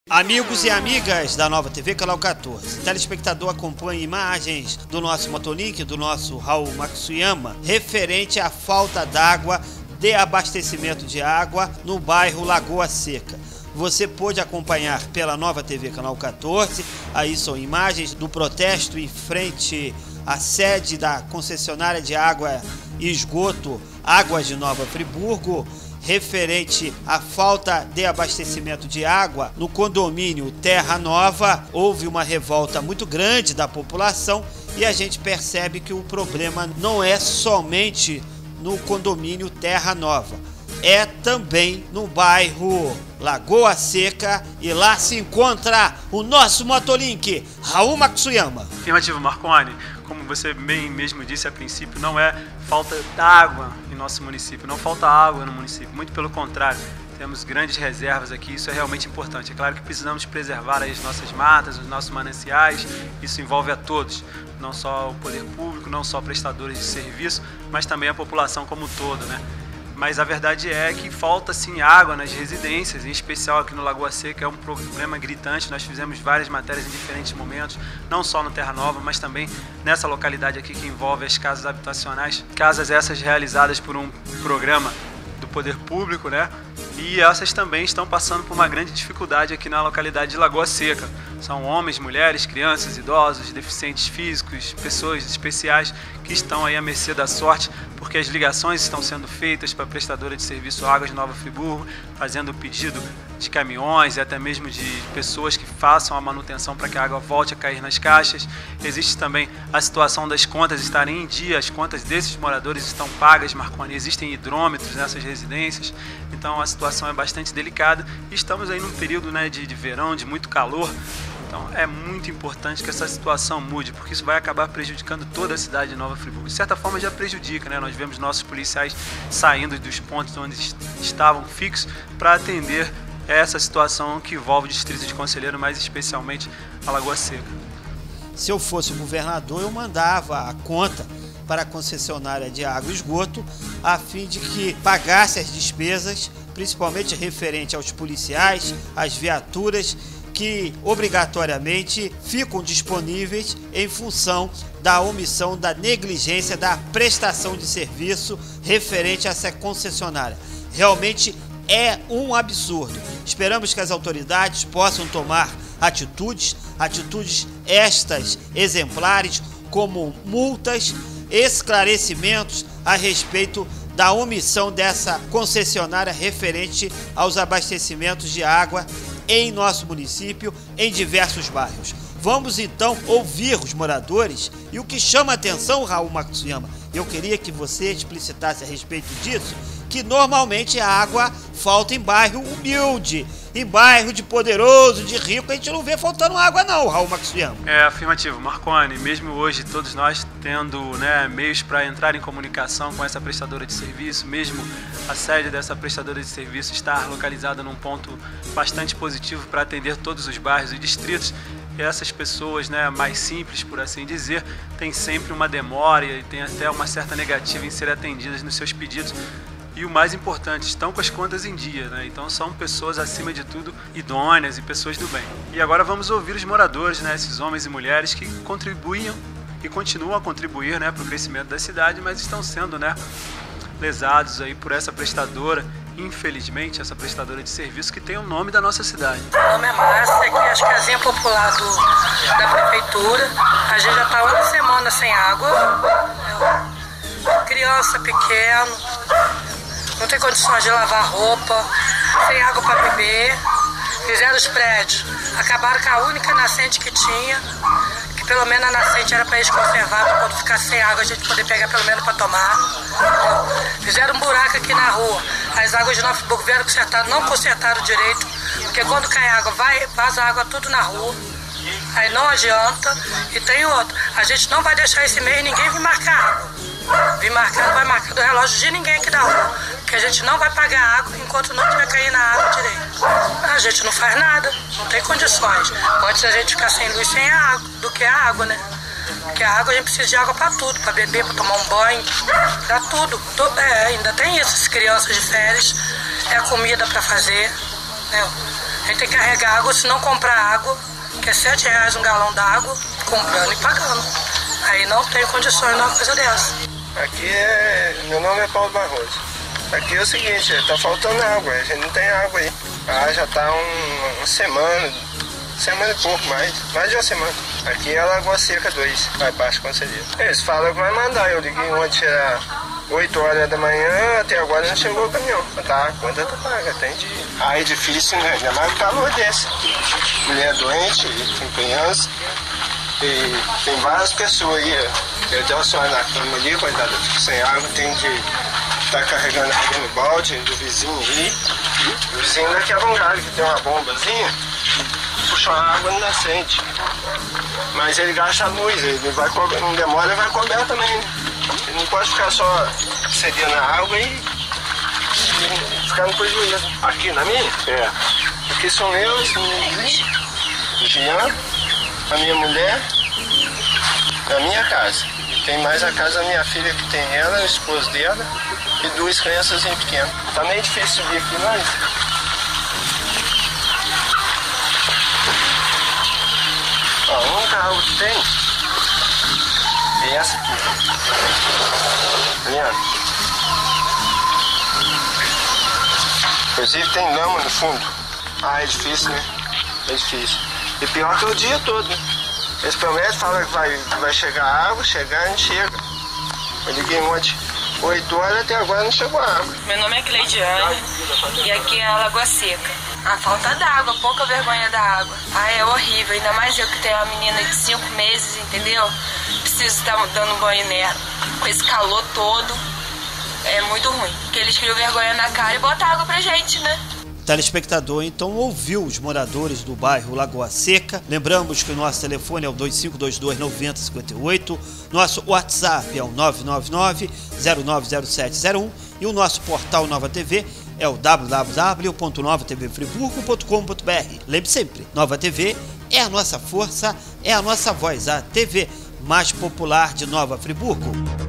Amigos e amigas da Nova TV Canal 14, telespectador acompanha imagens do nosso Motolink, do nosso Raul Matsuyama, referente à falta d'água, de abastecimento de água no bairro Lagoa Seca. Você pôde acompanhar pela Nova TV Canal 14, aí são imagens do protesto em frente à sede da concessionária de água e esgoto Águas de Nova Friburgo, referente à falta de abastecimento de água no condomínio Terra Nova. Houve uma revolta muito grande da população e a gente percebe que o problema não é somente no condomínio Terra Nova, é também no bairro Lagoa Seca, e lá se encontra o nosso Motolink, Raul Matsuyama. Afirmativo, Marconi. Como você bem mesmo disse a princípio, não é falta d'água em nosso município, não falta água no município, muito pelo contrário, temos grandes reservas aqui, isso é realmente importante. É claro que precisamos preservar as nossas matas, os nossos mananciais, isso envolve a todos, não só o poder público, não só prestadores de serviço, mas também a população como um todo, né? Mas a verdade é que falta sim água nas residências, em especial aqui no Lagoa Seca, é um problema gritante. Nós fizemos várias matérias em diferentes momentos, não só no Terra Nova, mas também nessa localidade aqui que envolve as casas habitacionais. Casas essas realizadas por um programa do poder público, né? E essas também estão passando por uma grande dificuldade aqui na localidade de Lagoa Seca. São homens, mulheres, crianças, idosos, deficientes físicos, pessoas especiais que estão aí à mercê da sorte, porque as ligações estão sendo feitas para a prestadora de serviço Águas de Nova Friburgo, fazendo o pedido de caminhões e até mesmo de pessoas que façam a manutenção para que a água volte a cair nas caixas. Existe também a situação das contas estarem em dia, as contas desses moradores estão pagas, Marconi, existem hidrômetros nessas residências, então a situação é bastante delicada e estamos aí num período, né, de verão, de muito calor. Então é muito importante que essa situação mude, porque isso vai acabar prejudicando toda a cidade de Nova Friburgo. De certa forma já prejudica, né? Nós vemos nossos policiais saindo dos pontos onde estavam fixos para atender essa situação que envolve o distrito de Conselheiro, mais especialmente a Lagoa Seca. Se eu fosse o governador, eu mandava a conta para a concessionária de água e esgoto, a fim de que pagasse as despesas, principalmente referente aos policiais, às viaturas, que obrigatoriamente ficam disponíveis em função da omissão, da negligência, da prestação de serviço referente a essa concessionária. Realmente é um absurdo. Esperamos que as autoridades possam tomar atitudes estas exemplares, como multas, esclarecimentos a respeito da omissão dessa concessionária referente aos abastecimentos de água em nosso município, em diversos bairros. Vamos então ouvir os moradores, e o que chama a atenção, Raul Matsuyama, eu queria que você explicitasse a respeito disso, que normalmente a água falta em bairro humilde, em bairro de poderoso, de rico, a gente não vê faltando água não, Raul Matsuyama. É afirmativo, Marconi, mesmo hoje todos nós tendo, né, meios para entrar em comunicação com essa prestadora de serviço, mesmo a sede dessa prestadora de serviço estar localizada num ponto bastante positivo para atender todos os bairros e distritos, e essas pessoas, né, mais simples, por assim dizer, têm sempre uma demora e tem até uma certa negativa em ser atendidas nos seus pedidos. E o mais importante, estão com as contas em dia, né? Então são pessoas, acima de tudo, idôneas e pessoas do bem. E agora vamos ouvir os moradores, né? Esses homens e mulheres que contribuíam e continuam a contribuir, né, para o crescimento da cidade, mas estão sendo, né, lesados aí por essa prestadora, infelizmente, essa prestadora de serviço que tem o nome da nossa cidade. Meu nome é Márcia, aqui é a casinha popular da prefeitura. A gente já está uma semana sem água, criança pequena, não tem condições de lavar roupa, sem água para beber. Fizeram os prédios, acabaram com a única nascente que tinha, que pelo menos a nascente era para eles conservar, para quando ficar sem água a gente poder pegar pelo menos para tomar. Fizeram um buraco aqui na rua, as águas de Nova Friburgo vieram consertar, não consertaram direito, porque quando cai água, vaza água tudo na rua, aí não adianta. E tem outra, a gente não vai deixar esse mês ninguém vir marcar água. Vir marcar, não vai marcar do relógio de ninguém aqui da rua, porque a gente não vai pagar água enquanto não tiver cair na água direito. A gente não faz nada, não tem condições. Antes a gente ficar sem luz, sem água, do que a água, né? Porque a água a gente precisa de água para tudo, para beber, para tomar um banho, para tudo. Ainda tem isso, as crianças de férias, é a comida para fazer, né? A gente tem que carregar água, se não comprar água, que é R$7 um galão d'água, comprando e pagando. Aí não tem condições de uma coisa dessa. Aqui meu nome é Paulo Barroso. Aqui é o seguinte, tá faltando água, a gente não tem água aí. Já tá uma semana e pouco mais de uma semana. Aqui é a Lagoa Seca 2, vai Baixo Conselheiro. Eles falam que vai mandar, eu liguei ontem, era 8 horas da manhã, até agora não chegou o caminhão. Tá, a conta tá paga, tem de ir. É difícil, né? Ainda mais um calor desse. Mulher doente, tem criança, e tem várias pessoas aí. Eu dei uma senhora na cama ali, coitada, fico sem água, tem de estar carregando água no balde do vizinho aí. O vizinho daqui é um galho que tem uma bombazinha, puxa a água no nascente. Mas ele gasta a luz, ele vai não demora, ele vai cobrar também, né? Ele não pode ficar só cedendo a água e ficar no prejuízo. Aqui na minha? É. Aqui são eu, o Jean, a minha mulher, a minha casa. E tem mais a casa da minha filha, que tem ela, o esposo dela e 2 crianças pequenas. Tá meio difícil subir aqui, mas... a única água que tem é essa aqui. Tá vendo? Inclusive tem lama no fundo. É difícil, né? É difícil. E pior que é o dia todo, né? Eles prometem, falam que vai chegar água, chegar e não chega. Eu liguei ontem, 8 horas, até agora não chegou a água. Meu nome é Cleidiane e aqui é a Lagoa Seca. A falta d'água, pouca vergonha da água. É horrível, ainda mais eu que tenho uma menina de 5 meses, entendeu? Preciso estar dando banho nela. Com esse calor todo, é muito ruim. Porque eles criam vergonha na cara e botam água pra gente, né? O telespectador então ouviu os moradores do bairro Lagoa Seca. Lembramos que o nosso telefone é o 2522-9058, nosso WhatsApp é o 999-090701 e o nosso portal Nova TV é o www.novatvfriburgo.com.br. Lembre sempre, Nova TV é a nossa força, é a nossa voz, a TV mais popular de Nova Friburgo.